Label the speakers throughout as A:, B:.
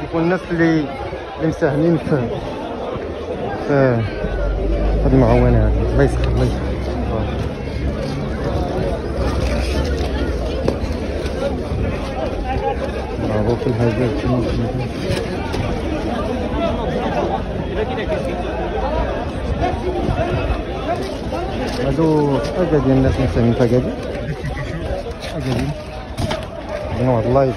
A: يكون الناس اللي مساهمين في هذه المعاونه هذه. الله يسخر الله يسخر. برافو في الهجاج. هادو اكادير الناس مساهمين في اكادير. اكادير عندنا واحد اللايف.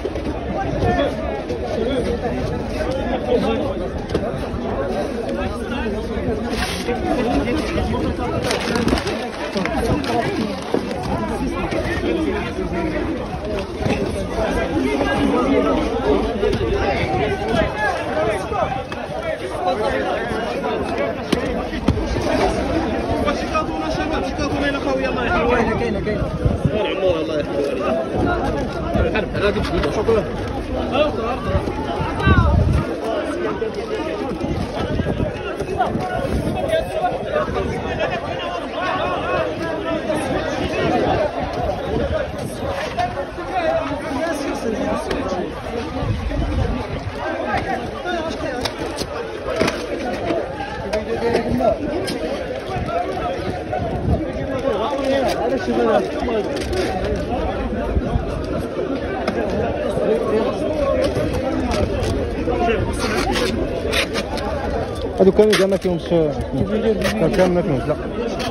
A: هادو كامل كاع ما فيهمش كامل ما فيهمش لا.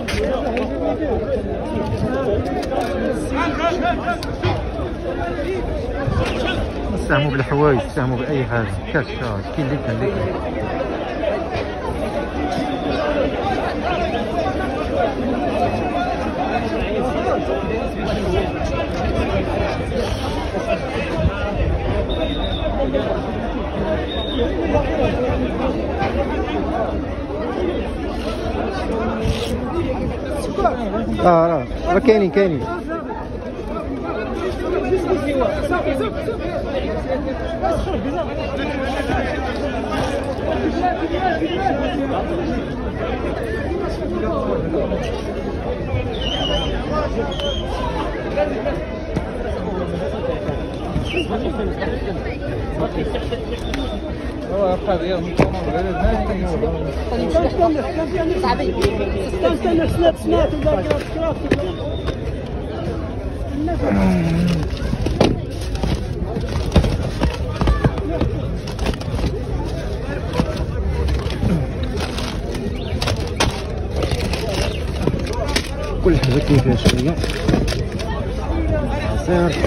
A: نستعملوا بالحوايج نستعملوا بأي حاجة كاشات كاين اللي كاين اللي كاين. راه كاينين كل حاجة كاين فيها شوية عصير.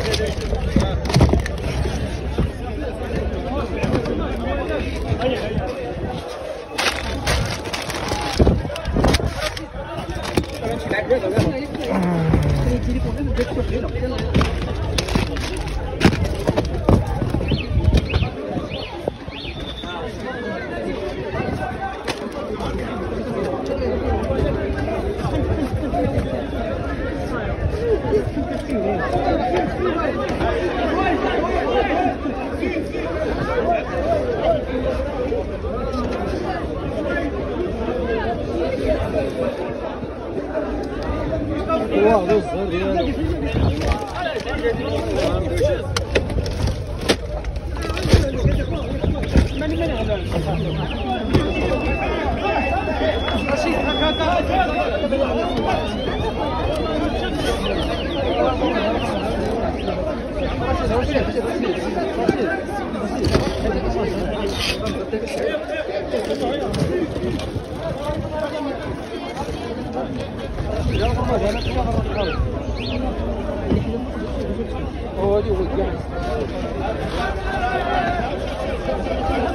A: هو